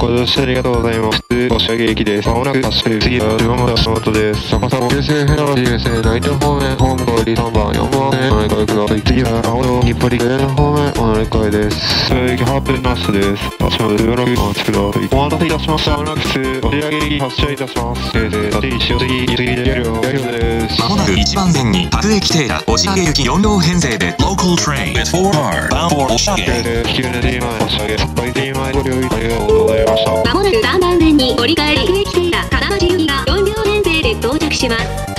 ご乗車ありがとうございます。押上駅です。まもなく発車。次は熊本橋本です。坂沢京成船橋京成成田方面、本通り3番、4番目、お乗り換えください。次は青道日暮里上野方面、お乗り換えです。それ駅8分なしです。足までしばらくお待ちください。お待たせいたしました。まもなく押上駅発車いたします。京成立石次、急ぎでやるよです。 まもなく1番線に各駅停車、押上行き4両編成で Local Train with 4R bound for 押上。 京成9年前、押上、最低前ご利用ありがとうございました。 まもなく3番線に折り返り各駅停車、金町行きが4両編成で到着します。